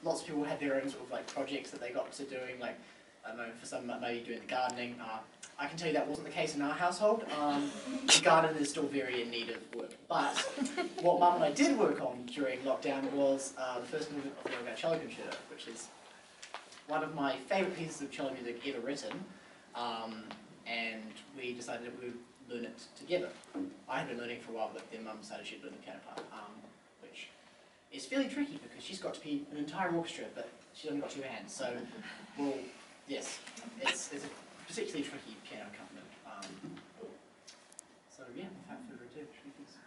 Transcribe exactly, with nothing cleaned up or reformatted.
lots of people had their own sort of like projects that they got to doing, like, I don't know, for some maybe doing the gardening. Uh, I can tell you that wasn't the case in our household. Um, the garden is still very in need of work. But what Mum and I did work on during lockdown was uh, the first movement of the Elgar cello Concerto, which is one of my favourite pieces of cello music ever written. Um, and we decided that we would learn it together. I had been learning for a while, but then Mum decided she'd learn the piano part, um, which is fairly tricky because she's got to be an entire orchestra, but she's only got two hands. So, well, yes, it's, it's a particularly tricky piano accompaniment. Um, so yeah, without further ado, should we